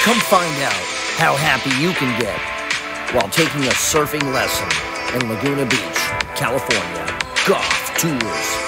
Come find out how happy you can get while taking a surfing lesson in Laguna Beach, California. Goff Tours.